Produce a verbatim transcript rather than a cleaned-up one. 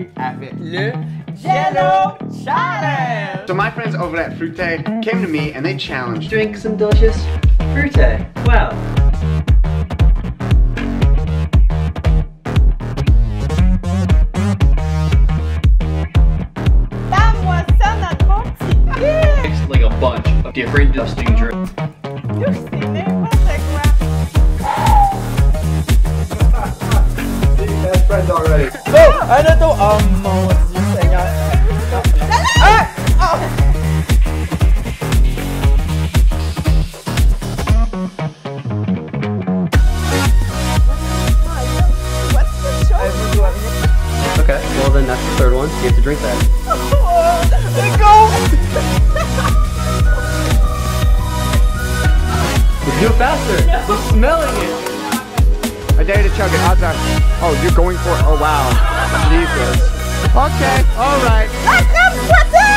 début avec le Jello Challenge. So my friends over at FRUITE came to me and they challenged. Drink some delicious FRUITE. Wow. It's like a bunch of different dusting drinks. Best friends already. So, ano to? Um, what's yung sanya? Ah! Oh! What's the choice? Okay, well then that's the third one. You have to drink that. Let go! Do it faster. I'm smelling it. I dare you to chug it. Odds are. Oh, you're going for it. Oh, wow. Jesus. Okay, all right. What's up?